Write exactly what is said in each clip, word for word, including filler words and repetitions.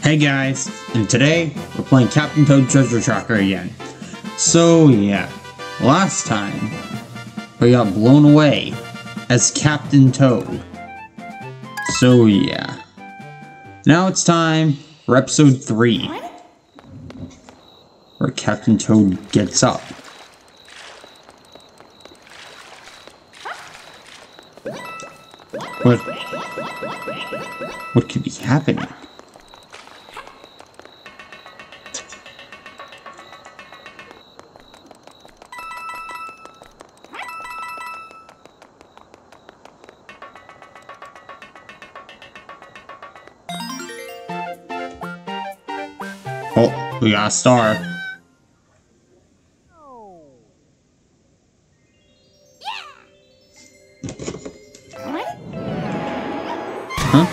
Hey guys, and today we're playing Captain Toad Treasure Tracker again. So yeah, last time we got blown away as Captain Toad. So yeah, now it's time for episode three, where Captain Toad gets up. What? What could be happening? Oh, we got a star. Huh?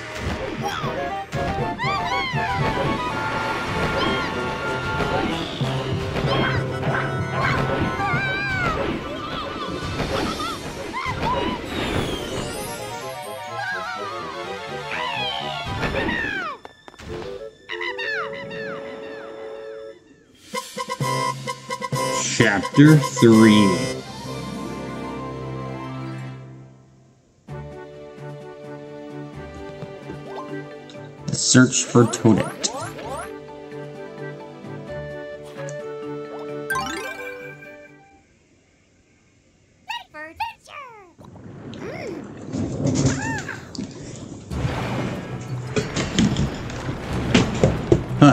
Chapter three. The search for Toadette. Huh.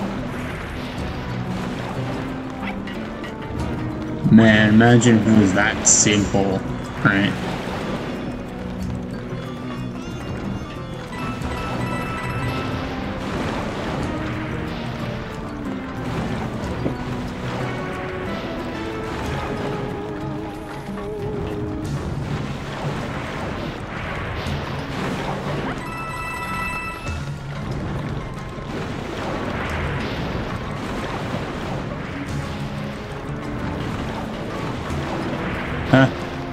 Man, imagine if it was that simple, right? Huh?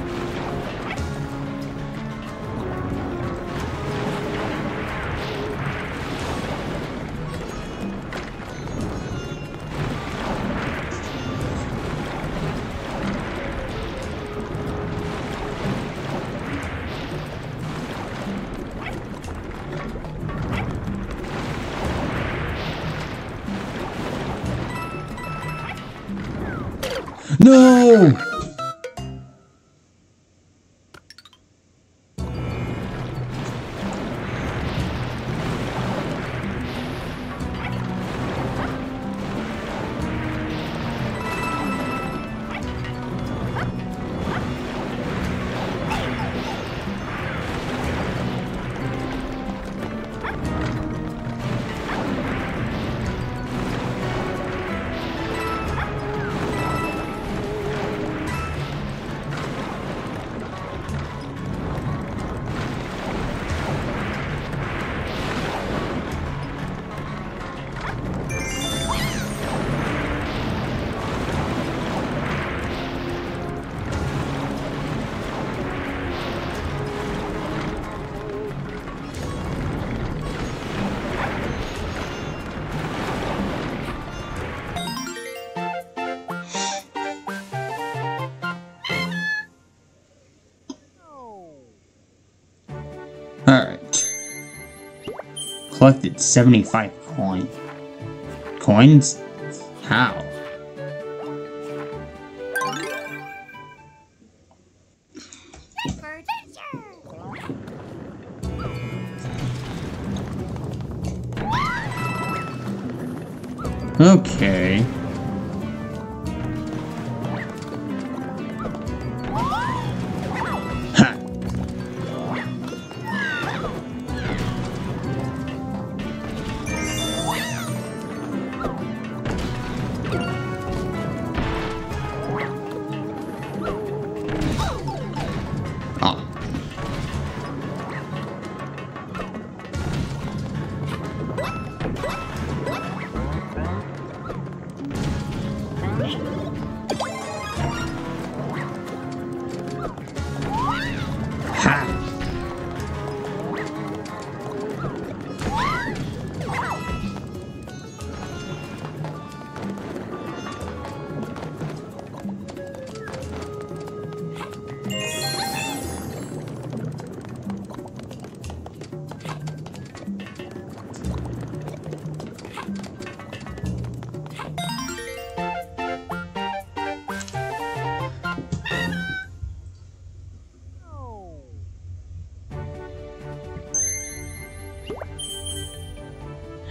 No! Alright. Collected seventy-five coin. Coins? How? Okay.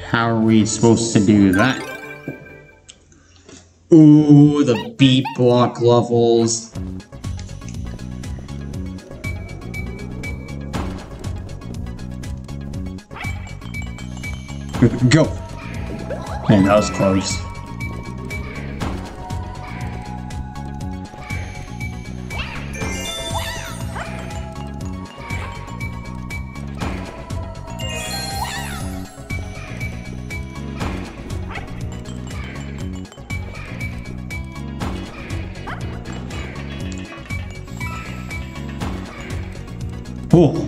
How are we supposed to do that? Ooh, the beat block levels. Go! Man, that was close. Oh.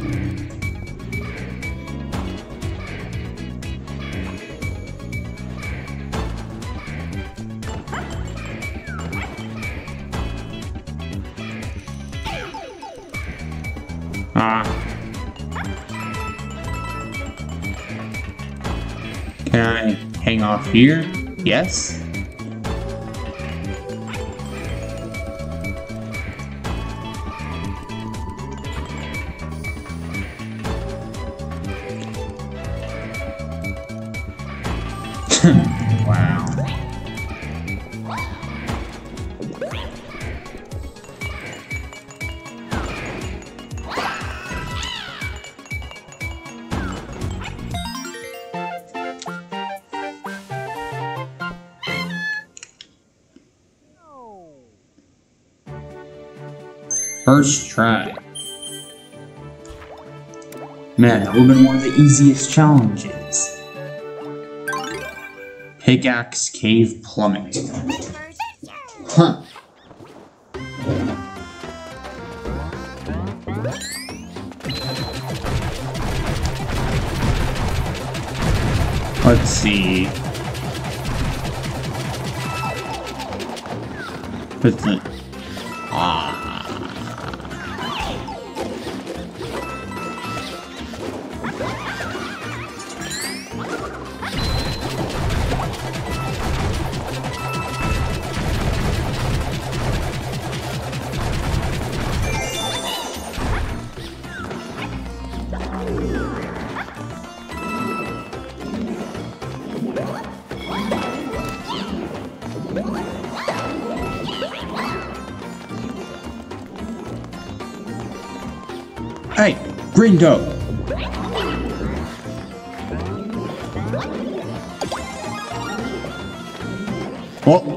Ah. Can I hang off here? Yes. Wow. First try. Man, that would have been one of the easiest challenges. Pickaxe Cave Plummet. Huh. Let's see. What's it? Ah. Hey, green toad. Oh.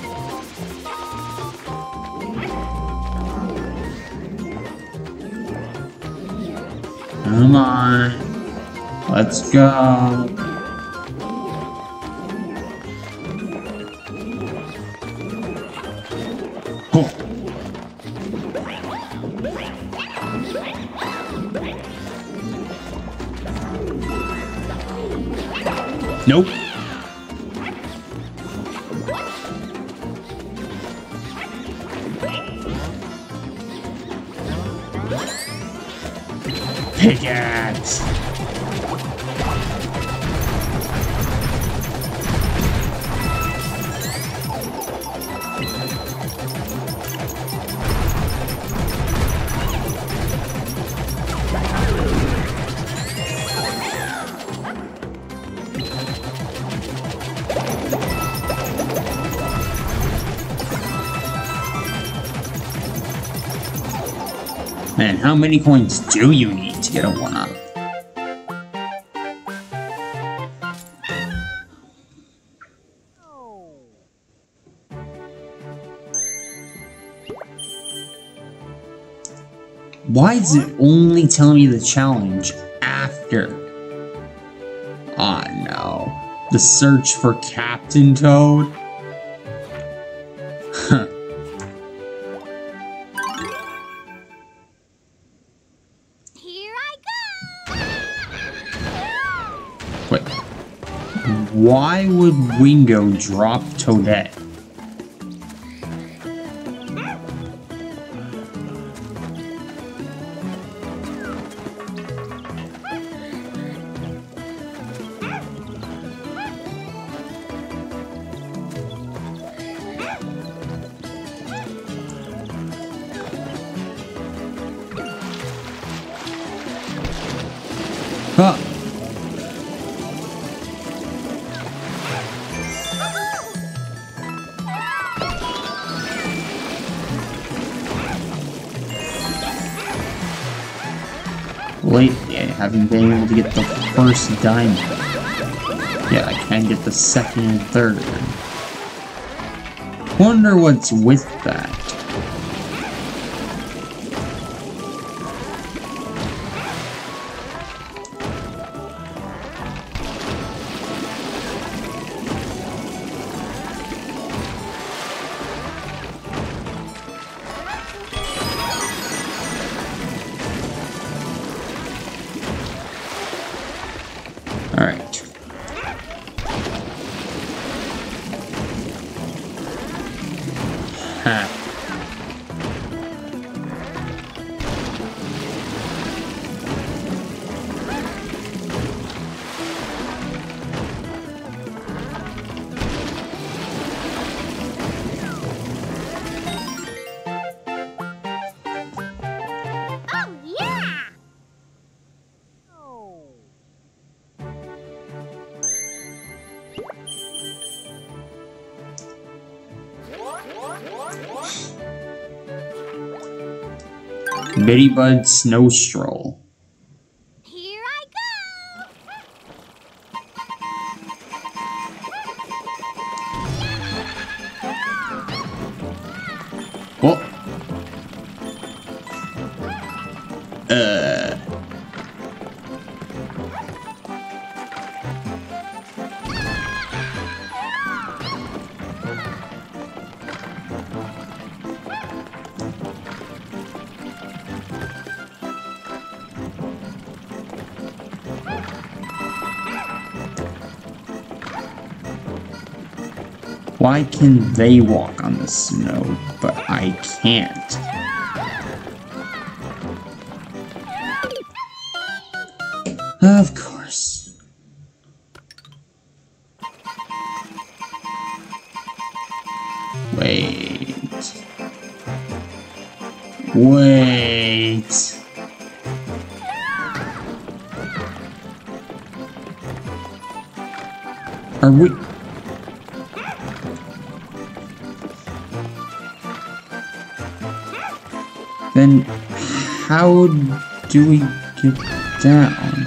Come on. Let's go. Oh. Nope. Pickaxe. Man, how many coins do you need to get a one-up? Why is it only telling me the challenge after? Ah, oh, no. The search for Captain Toad? Huh. Here I go! Wait. Why would Wingo drop Toadette? Huh. lately I haven't been able to get the first diamond. Yeah, I can get the second and third. Wonder what's with that. Alright. Ha. Oh, yeah! Bitty Bud Snow Stroll. Here I go! Oh. Uh. Why can they walk on the snow, but I can't? Of course. Wait. Wait. Are we... Then how do we get down?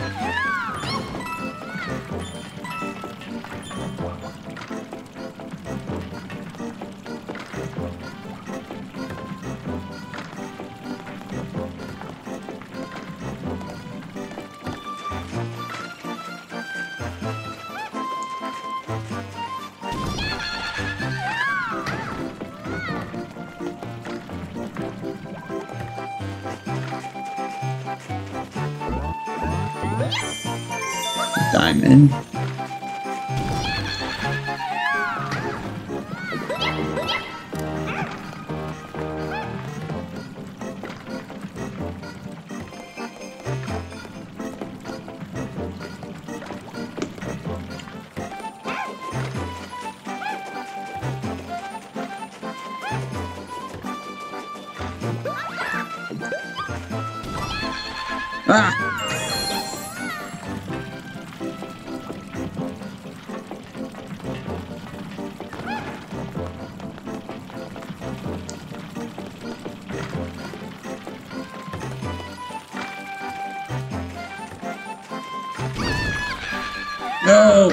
Diamond. Ah! No!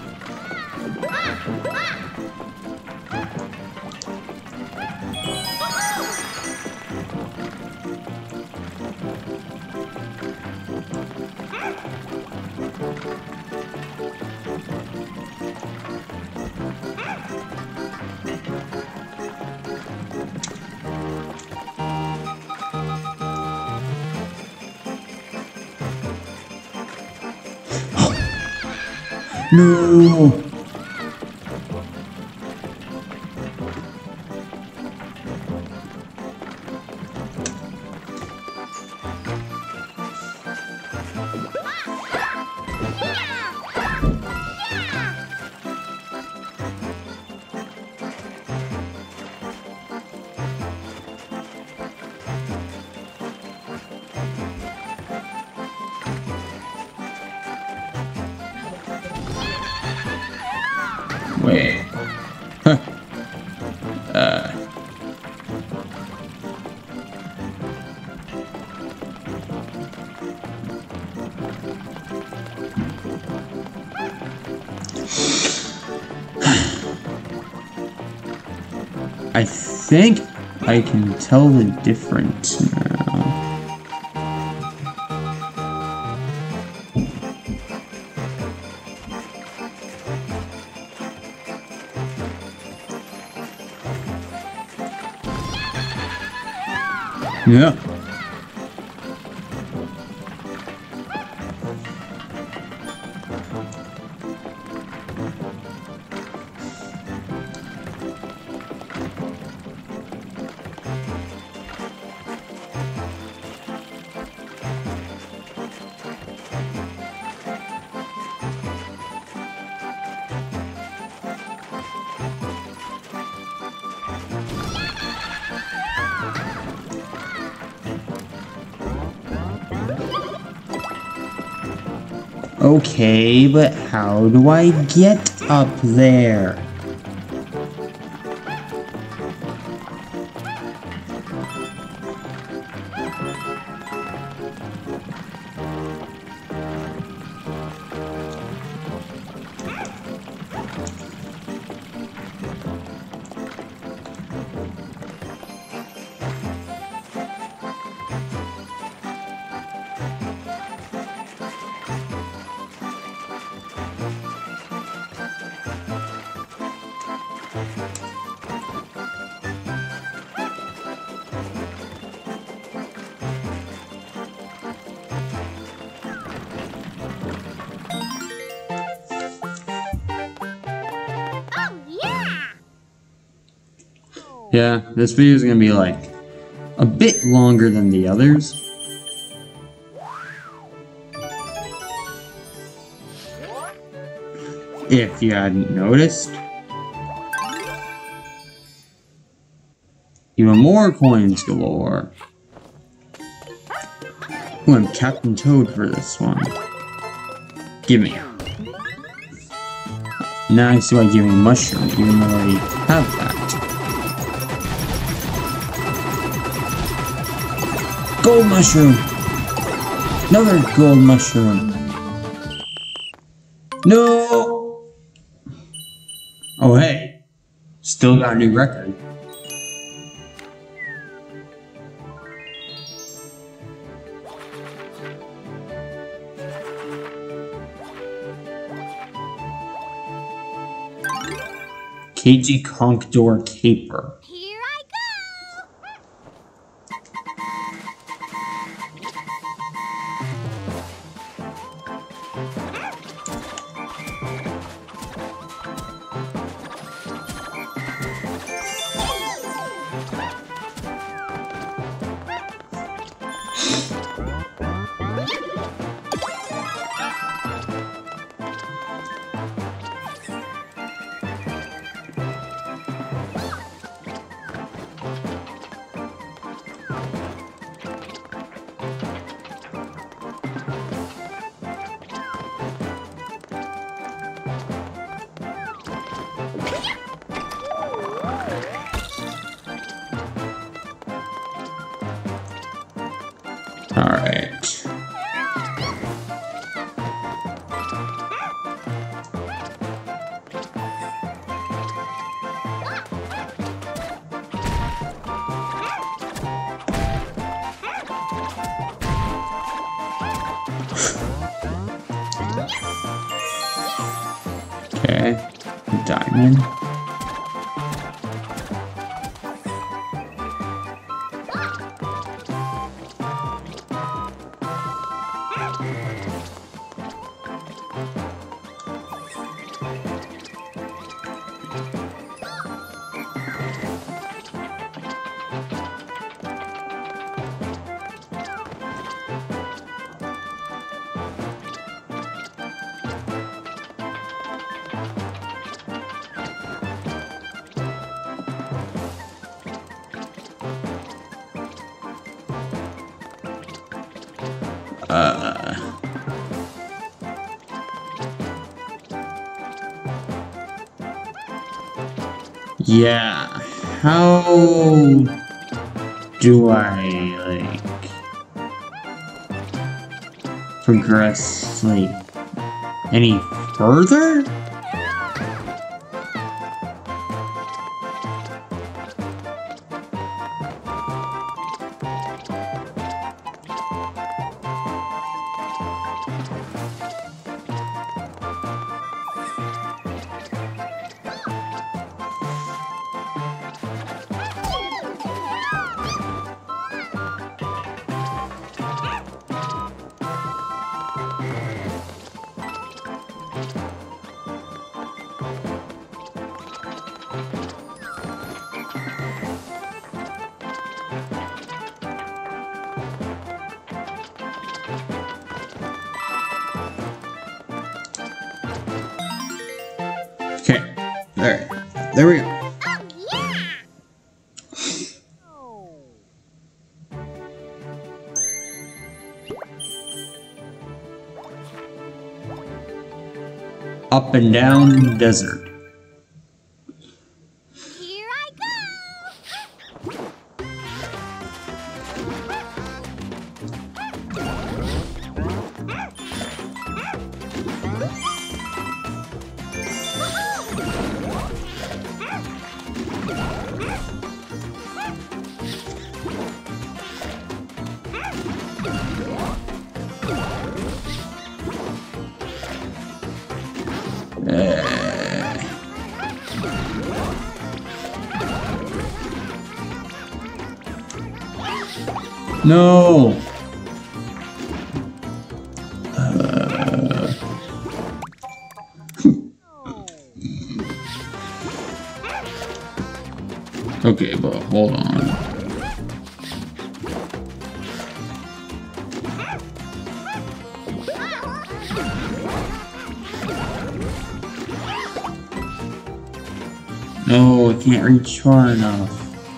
No! Wait. Huh. Uh. I think I can tell the difference now. Yeah. Okay, but how do I get up there? Yeah, this video is gonna be like a bit longer than the others. If you hadn't noticed. Even more coins galore. Ooh, I'm Captain Toad for this one. Gimme. Now I see why giving mushroom, even though I already have that. Gold mushroom! Another gold mushroom! No! Oh hey, still got a new record. K G Conk Door Caper. Here I go! Alright. Okay, diamond. Uh, yeah, how do I, like, progress, like, any further? Okay, there, there we go. Oh, yeah. Up and down desert. Here I go. No! Uh. Okay, but hold on. No, I can't reach far enough.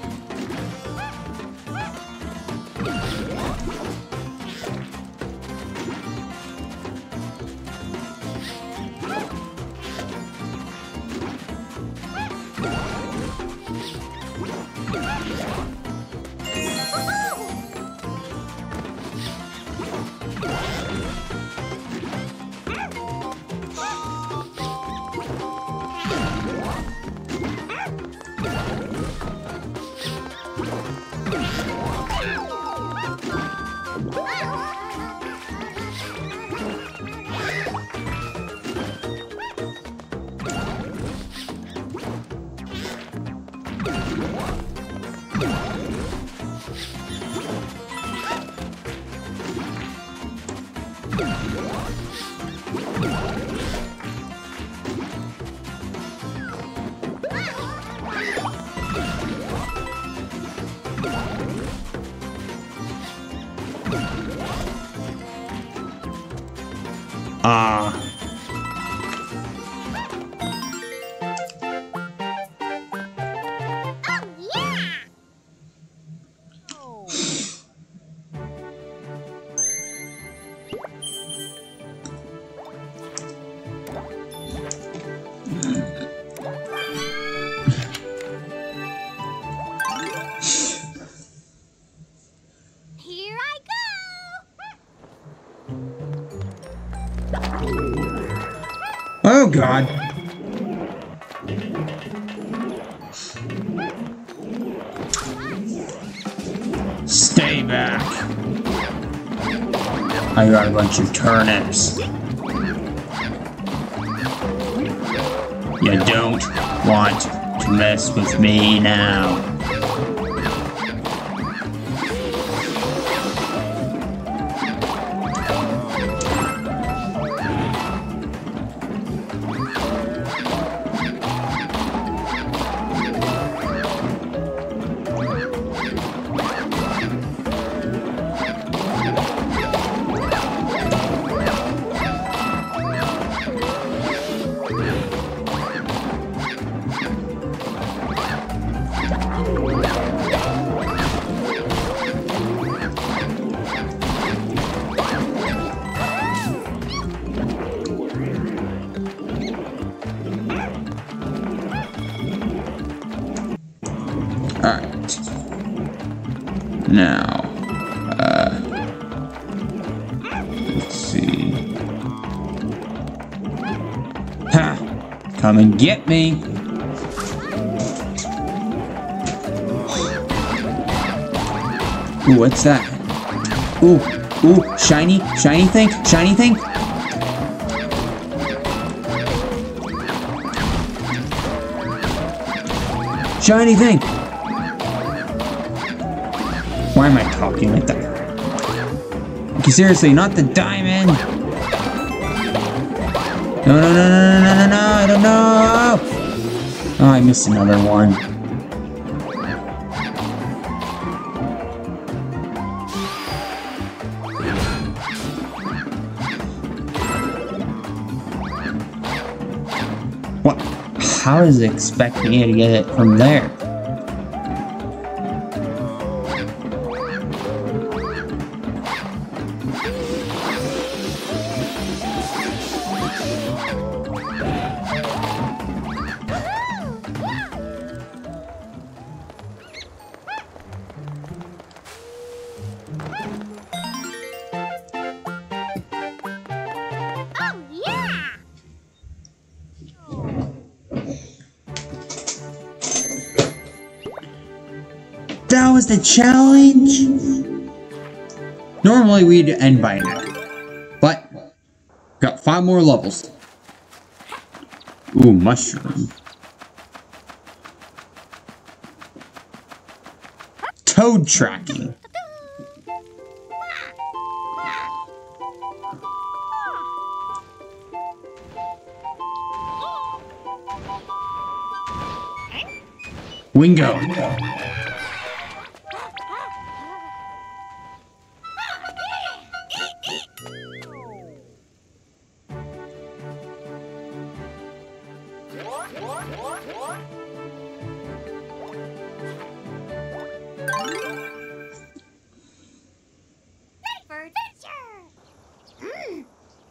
Ah. Here I go. Oh God. Stay back. I got a bunch of turnips. You don't want to mess with me now. Alright. Now, uh, let's see. Ha! Come and get me! Ooh, what's that? Ooh, ooh, shiny, shiny thing, shiny thing? Shiny thing! Why am I talking like that? Okay, seriously, not the diamond! No, no, no, no, no, no, no, no, I don't know! Oh, I missed another one. What? How is it expecting me to get it from there? Oh, yeah! That was the challenge? Normally we'd end by now, but got five more levels. Ooh, mushroom. Toad tracking. Wingo. Ready for adventure! Mm.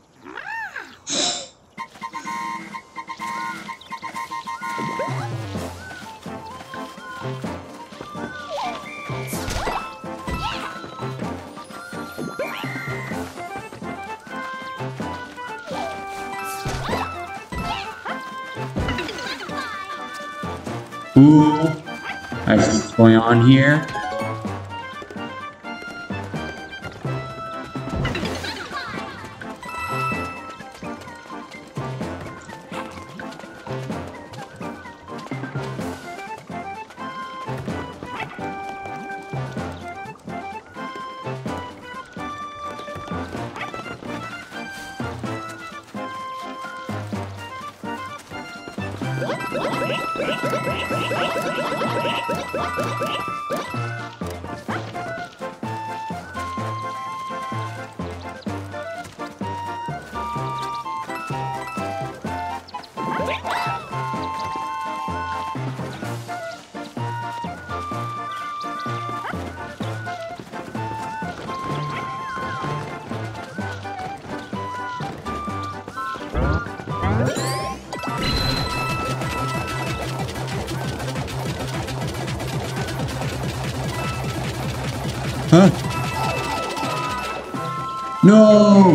Ooh, that's what's going on here. Huh? No!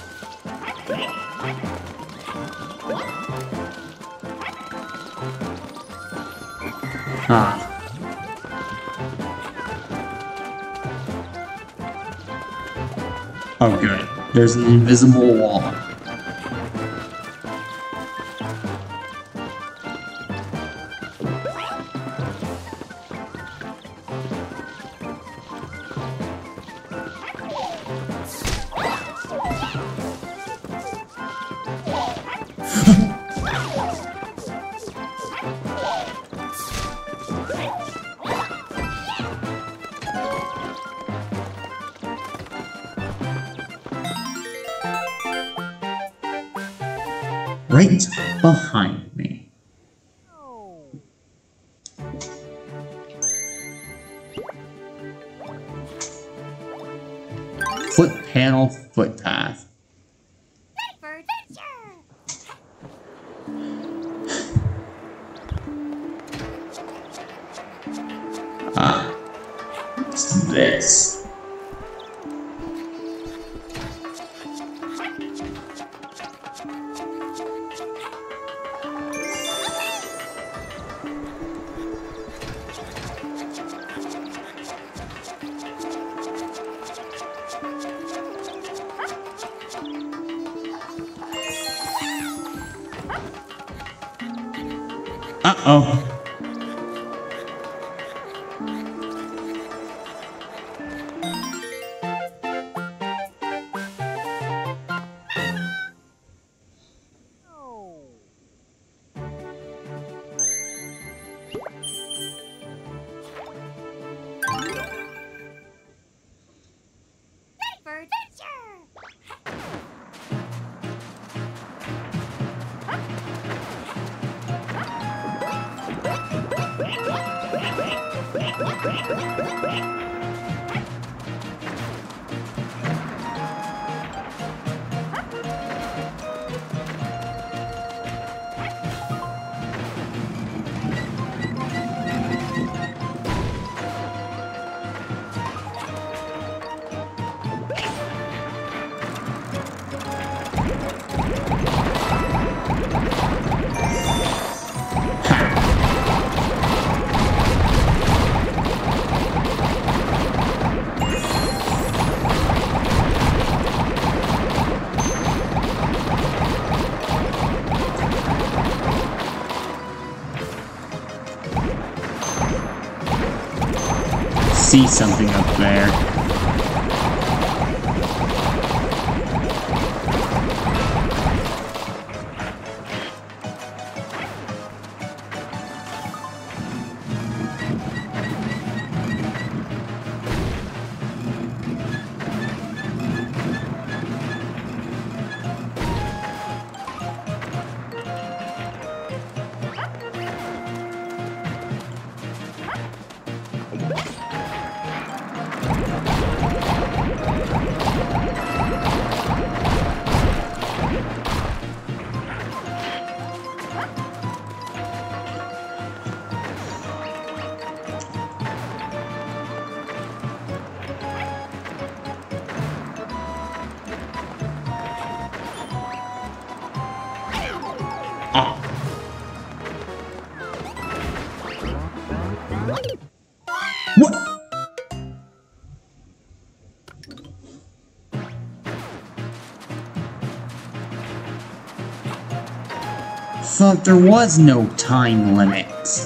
Ah. Oh, good. There's an invisible wall. Right behind me. Foot panel footpath. Ready for adventure! Ah, what's this? Uh-oh. Ready for adventure! See something up there. Ah. What? Thought there was no time limit.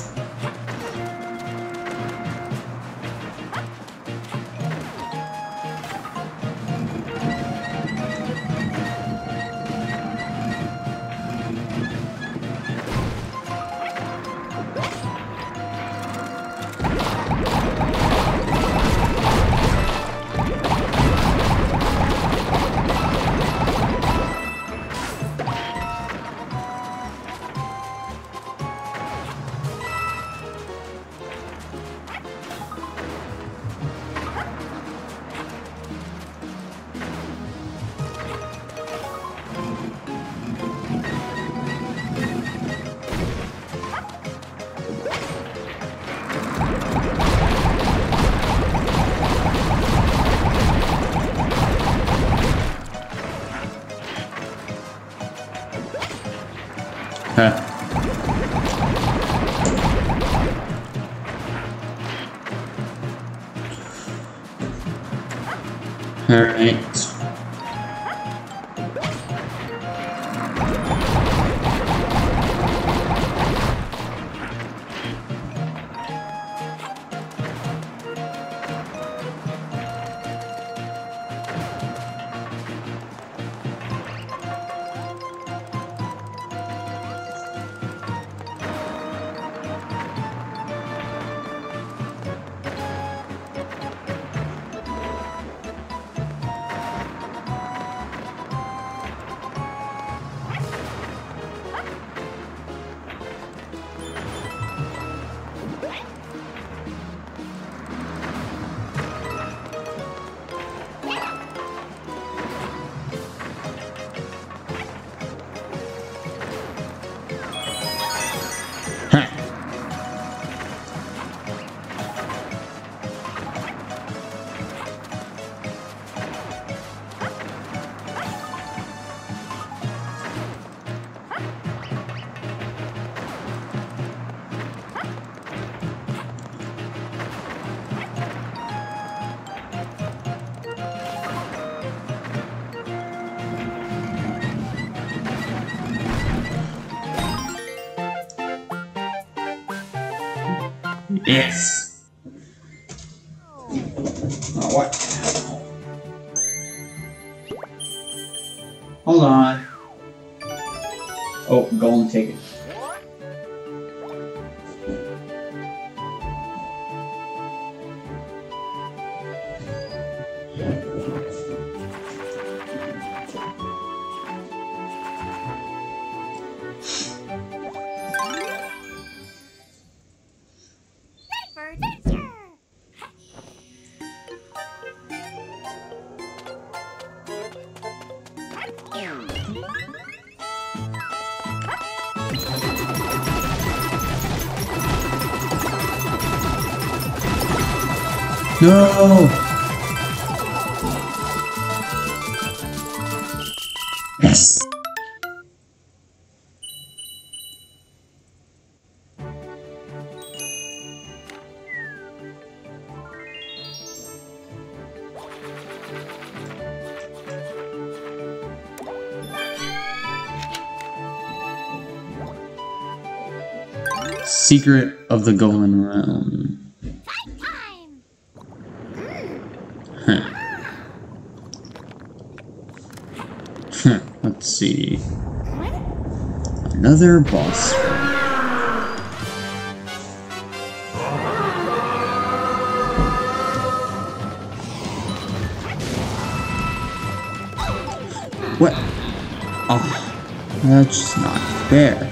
Huh. All right. Yes. Oh, what? Hold on. Oh, golden ticket. No! Yes! Secret of the Golden Realm. Huh. Huh. Let's see. Another boss. What? Oh, that's just not fair.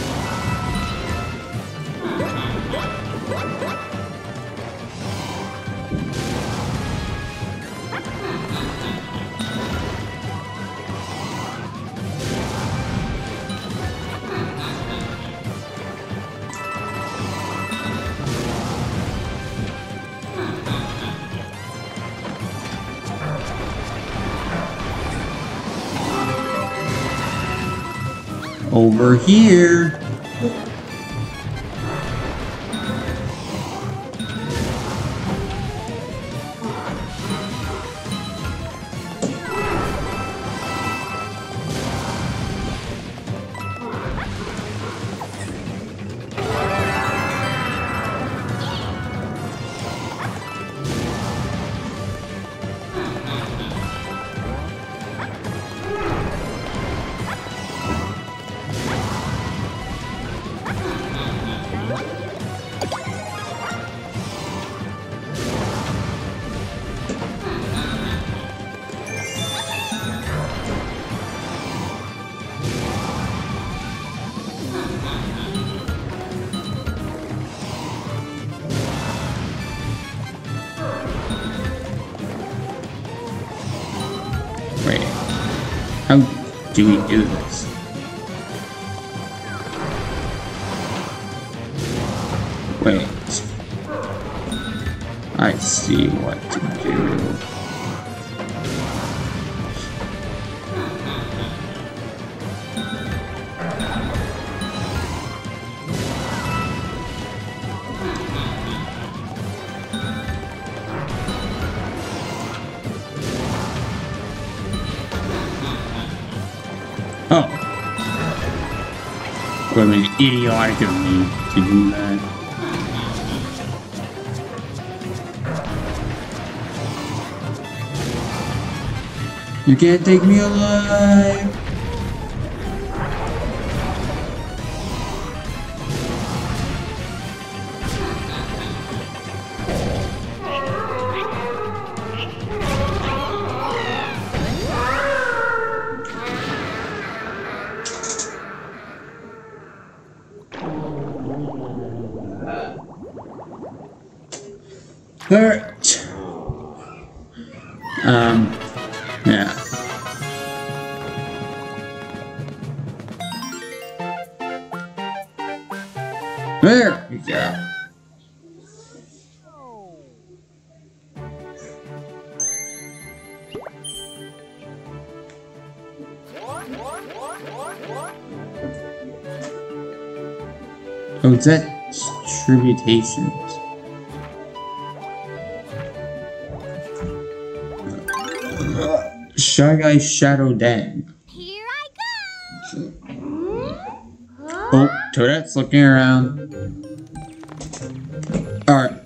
Over here. Wait, how do we do this? Wait, I see what to do. Oh. Would have been idiotic of me to do that. You can't take me alive! Hurt. Um, yeah. There we go. Oh, is that tributations? Shy Guy Shadow Den. Here I go! Oh, Toadette's looking around. Alright.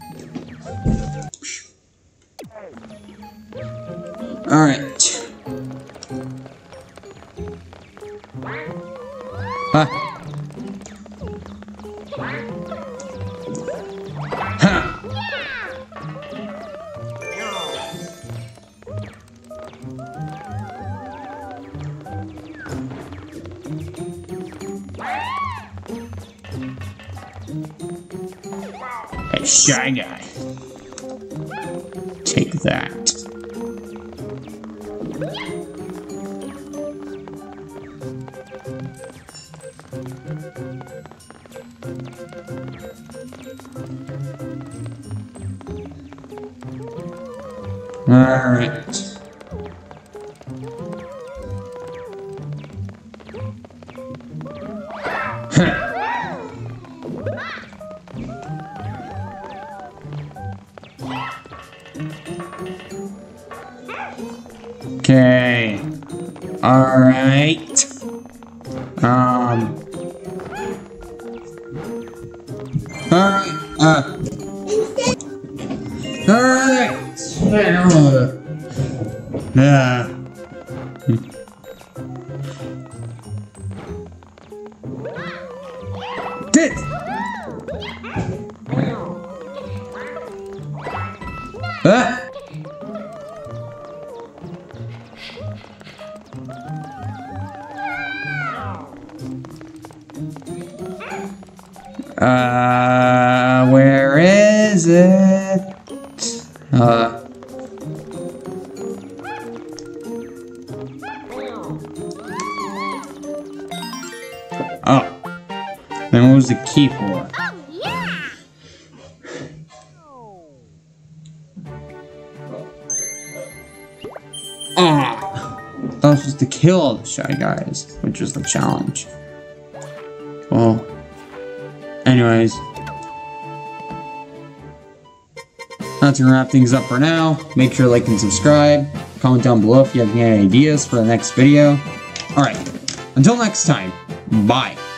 Alright. Huh. Huh. Hey, shy guy. Take that. All right. Okay. All right. Um. All right. Uh. All right. Yeah. Did. Ah. Uh, where is it? Uh. Oh. Then what was the key for? Oh, yeah! Ah. That was supposed to kill all the shy guys, which was the challenge. Well. Anyways, that's gonna wrap things up for now. Make sure to like and subscribe. Comment down below if you have any ideas for the next video. Alright, until next time, bye.